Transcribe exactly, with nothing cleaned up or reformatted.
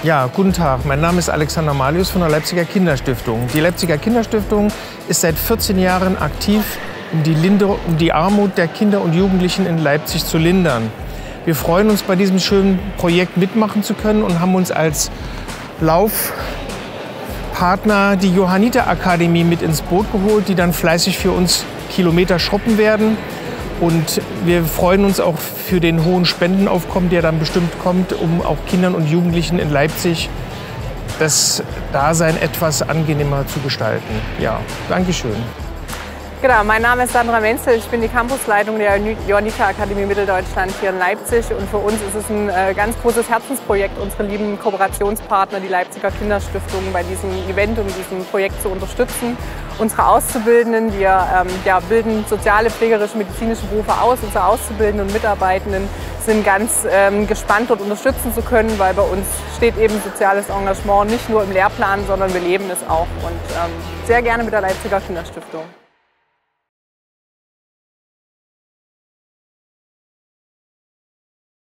Ja, guten Tag. Mein Name ist Alexander Malius von der Leipziger Kinderstiftung. Die Leipziger Kinderstiftung ist seit vierzehn Jahren aktiv, um die, Linder um die Armut der Kinder und Jugendlichen in Leipzig zu lindern. Wir freuen uns, bei diesem schönen Projekt mitmachen zu können und haben uns als Laufpartner die Johanniter-Akademie mit ins Boot geholt, die dann fleißig für uns Kilometer shoppen werden. Und wir freuen uns auch für den hohen Spendenaufkommen, der dann bestimmt kommt, um auch Kindern und Jugendlichen in Leipzig das Dasein etwas angenehmer zu gestalten. Ja, Dankeschön. Genau, mein Name ist Sandra Menzel, ich bin die Campusleitung der Johanniter-Akademie Mitteldeutschland hier in Leipzig. Und für uns ist es ein äh, ganz großes Herzensprojekt, unsere lieben Kooperationspartner, die Leipziger Kinderstiftung, bei diesem Event und diesem Projekt zu unterstützen. Unsere Auszubildenden, wir ähm, ja, bilden soziale, pflegerische, medizinische Berufe aus. Unsere Auszubildenden und Mitarbeitenden sind ganz ähm, gespannt, dort unterstützen zu können, weil bei uns steht eben soziales Engagement nicht nur im Lehrplan, sondern wir leben es auch. Und ähm, sehr gerne mit der Leipziger Kinderstiftung.